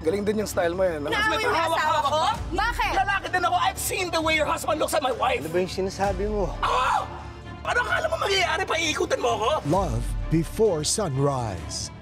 Galing din yung style mo yan. Naawin mo yung asawa ko? Bakit? Lalaki din ako. I've seen the way your husband looks at my wife. Ano ba yung sinasabi mo? Oh! Ano akala mo mangyayari? Paiikutan mo ako? Love Before Sunrise.